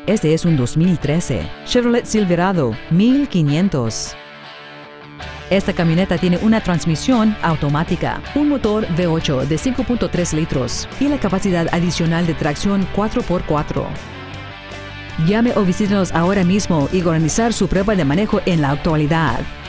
Este es un 2013 Chevrolet Silverado 1500. Esta camioneta tiene una transmisión automática, un motor V8 de 5.3 litros y la capacidad adicional de tracción 4x4. Llame o visítenos ahora mismo y organizar su prueba de manejo en la actualidad.